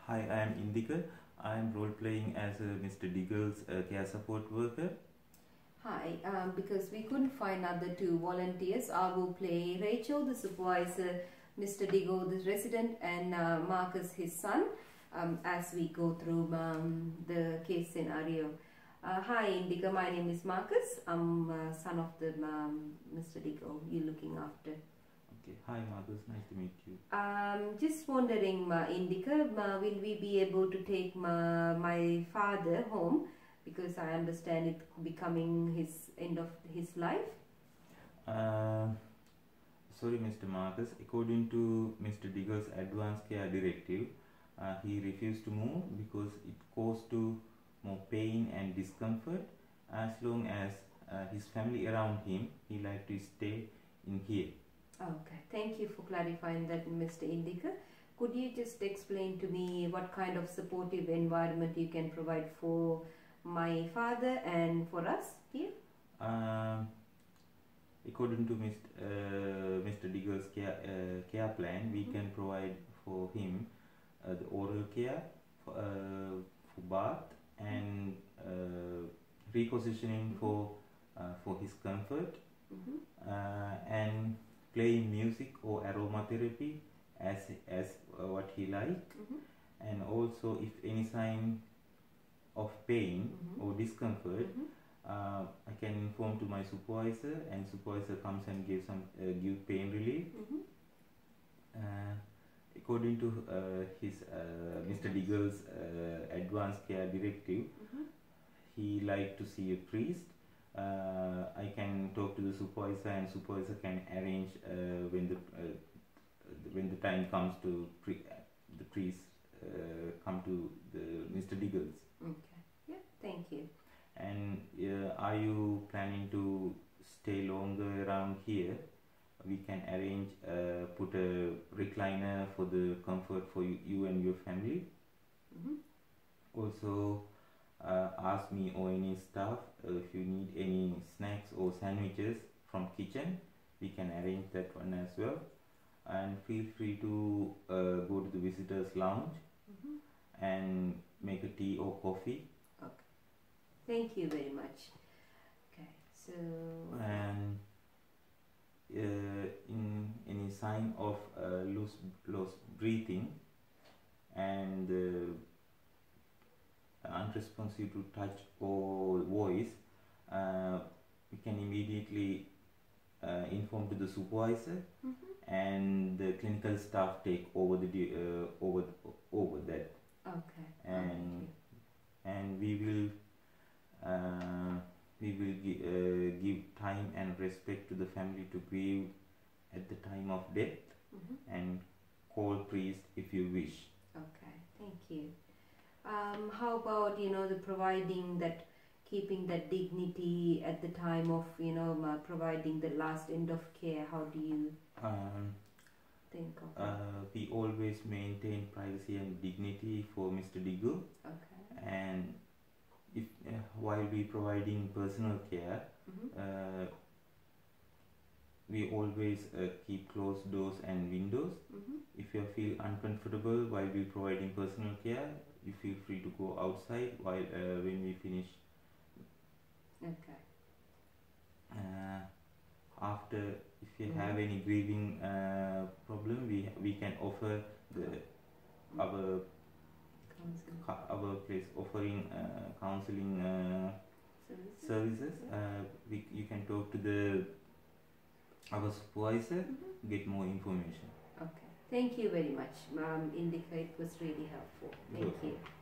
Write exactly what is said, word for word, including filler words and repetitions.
Hi, I am Indika. I am role playing as uh, Mister Diggle's uh, care support worker. Hi, um, because we couldn't find other two volunteers, I will play Rachel, the supervisor, Mister Diggle, the resident, and uh, Marcus, his son, um, as we go through um, the case scenario. Uh, hi, Indika. My name is Marcus. I'm uh, son of the um, Mister Diggle you're looking after. Okay. Hi, Marcus. Nice to meet you. Um, just wondering, uh, Indika, uh, will we be able to take my, my father home? Because I understand it becoming his end of his life. Uh, sorry, Mister Marcus. According to Mister Diggle's advance care directive, uh, he refused to move because it caused to more pain and discomfort. As long as uh, his family around him, he like to stay in here. Okay, thank you for clarifying that, Mister Indika. Could you just explain to me what kind of supportive environment you can provide for my father and for us here? Um, according to Mister Uh, Mister Diggle's care, uh, care plan, we mm-hmm. can provide for him uh, the oral care, for, uh, for bath and uh, repositioning mm-hmm. for uh, for his comfort, mm-hmm. uh, and playing music or aromatherapy as as uh, what he like, mm-hmm. and also if any sign of pain mm-hmm. or discomfort, mm-hmm. uh, I can inform to my supervisor, and supervisor comes and gives some uh, give pain relief. Mm-hmm. uh, according to uh, his uh, Mister Diggle's uh, advanced care directive, mm-hmm. he like to see a priest. uh, I can talk to the supervisor, and supervisor can arrange uh, when the uh, when the time comes to pre the priest uh, come to the Mister Diggle's. Okay. Yeah. Thank you. And uh, are you planning to stay longer around here? We can arrange uh, put a recliner for the comfort for you, you and your family. Mm-hmm. Also, uh, ask me or any staff uh, if you need any snacks or sandwiches from kitchen. We can arrange that one as well. And feel free to uh, go to the visitors lounge, mm-hmm. and make a tea or coffee. Okay. Thank you very much. Okay. So. And uh, in any sign of uh, loose lost breathing and uh, unresponsive to touch or voice, uh, we can immediately uh, inform to the supervisor, mm-hmm. and the clinical staff take over the uh, over over that. Okay. And and we will uh, we will gi uh, give time and respect to the family to grieve at the time of death, mm-hmm. and call priest if you wish. Okay, thank you. Um, how about, you know, the providing that, keeping that dignity at the time of, you know, uh, providing the last end of care? How do you um, think of uh, we always maintain privacy and dignity for Mister Diggle. Okay. And if uh, while we providing personal care, mm-hmm. uh, we always uh, keep closed doors and windows. Mm-hmm. If you feel uncomfortable while we providing personal care, you feel free to go outside while uh, when we finish. Okay. Uh, after, if you mm-hmm. have any grieving uh, problem, we we can offer the mm-hmm. our our place offering uh, counseling uh, services. services. Yeah. Uh, we, you can talk to the our supervisor, mm-hmm. get more information. Okay. Thank you very much, Ma'am Indika. It was really helpful. Thank Good. you.